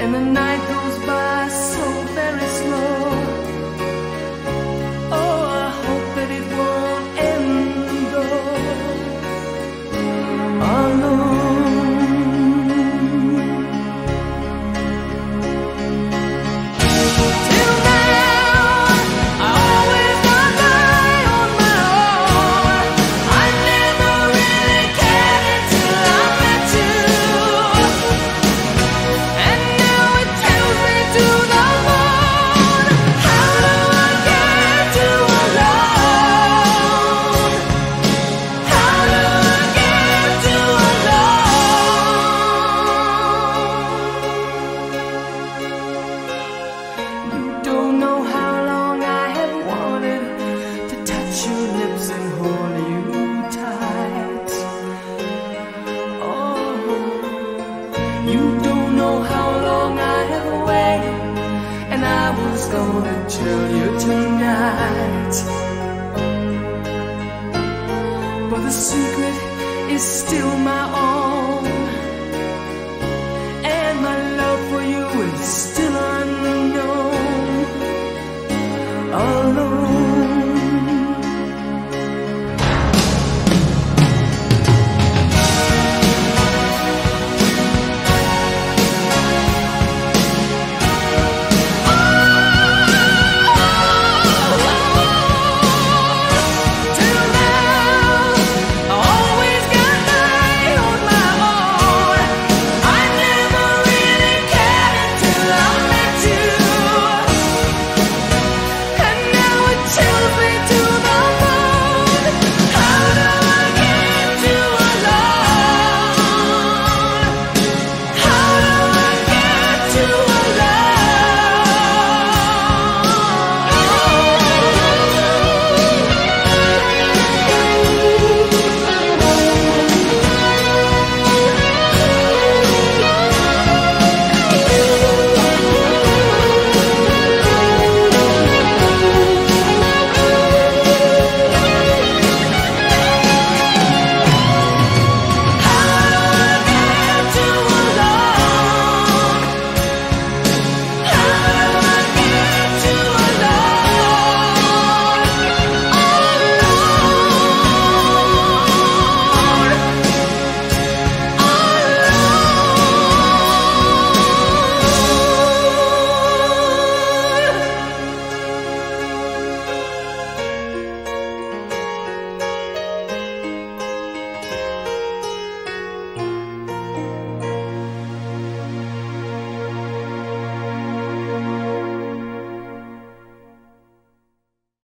and the night goes by so very slow. Oh, I hope that it won't end though alone. Till now, I always got by on my own. I never really cared until I met you. And now it tells me to the moon. How do I get you alone? How do I get you alone? You don't know how long I have wanted to touch your lips and hold you tight. Oh, you don't know how long I have waited, and I was gonna tell you tonight. But the secret is still my own.